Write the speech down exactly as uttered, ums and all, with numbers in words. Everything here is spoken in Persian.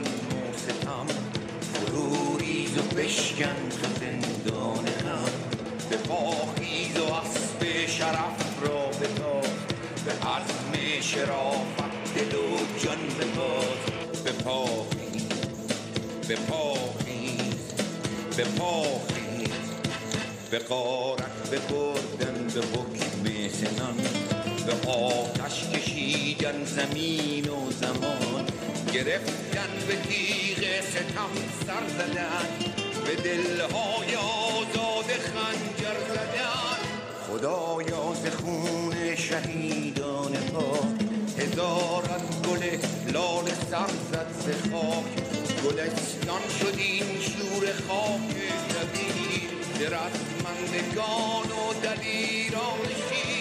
ظلم و ستم فرو ریز و بشکن تو زندان هم به پاخیز و اسب شرف را بتاز به عزم شرافت دل و جان بباز به پاخیز به پاخیز به پاخیز به غارت ببردن به حکم سنان به آتش کشیدن زمین و زمان گرفتن به تیغ ستم سر زدن به دلهای آزاد خنجر زدن خدایا ز خون شهیدان پاک هزاران گل لال سر زد ز خاک گلستان شد این شور خاک کبیر به رزمندگان و دلیران شیر